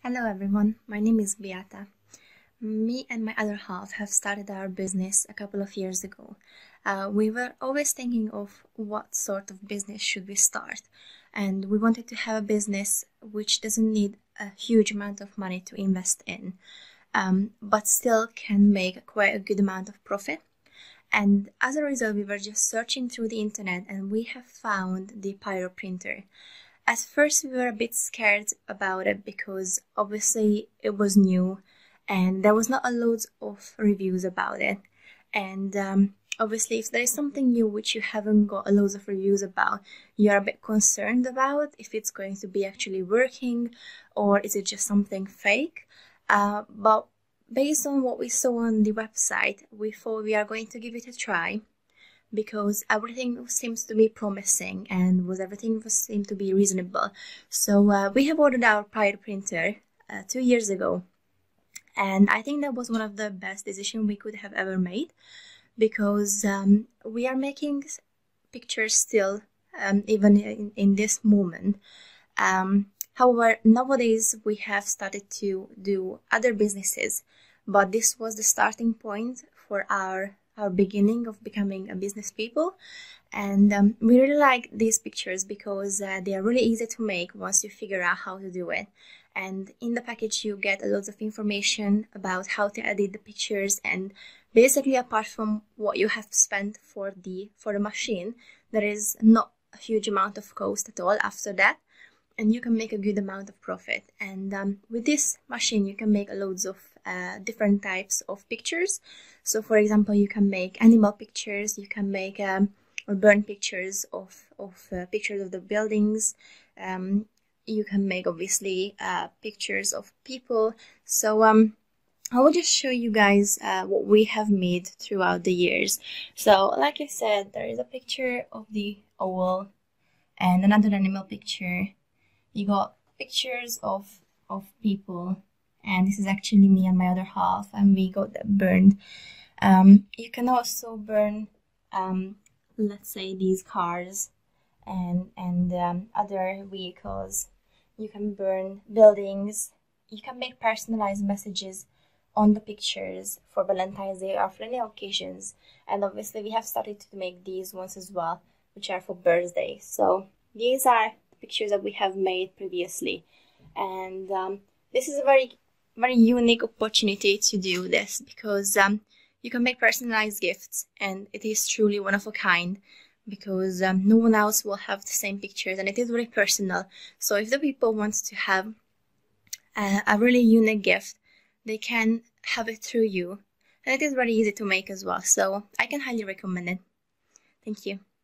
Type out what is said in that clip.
Hello everyone, my name is Beata. Me and my other half have started our business a couple of years ago. We were always thinking of what sort of business should we start, and we wanted to have a business which doesn't need a huge amount of money to invest in, but still can make quite a good amount of profit. And as a result, we were just searching through the internet and we have found the Pyroprinter. At first we were a bit scared about it because obviously it was new and there was not a lot of reviews about it. And obviously if there is something new which you haven't got a lot of reviews about, you're a bit concerned about if it's going to be actually working or is it just something fake. But based on what we saw on the website, we thought we are going to give it a try, because everything seems to be promising and everything seemed to be reasonable. So we have ordered our Pyroprinter 2 years ago, and I think that was one of the best decisions we could have ever made, because we are making pictures still, even in this moment. However, nowadays we have started to do other businesses, but this was the starting point for our beginning of becoming a business people. And we really like these pictures because they are really easy to make once you figure out how to do it. And in the package you get a lot of information about how to edit the pictures, and basically apart from what you have spent for the machine, there is not a huge amount of cost at all after that, and you can make a good amount of profit. And with this machine you can make loads of different types of pictures. So for example, you can make animal pictures, you can make or burn pictures of pictures of the buildings, you can make obviously pictures of people. So I will just show you guys what we have made throughout the years. So like I said, there is a picture of the owl and another animal picture. You got pictures of people, and this is actually me and my other half, and we got that burned. You can also burn, let's say, these cars and other vehicles. You can burn buildings. You can make personalized messages on the pictures for Valentine's Day or for any occasions. And obviously we have started to make these ones as well, which are for birthday. So these are the pictures that we have made previously, and this is a very unique opportunity to do this, because you can make personalized gifts, and it is truly one of a kind, because no one else will have the same pictures, and it is very personal. So if the people want to have a really unique gift, they can have it through you, and it is very easy to make as well. So I can highly recommend it. Thank you.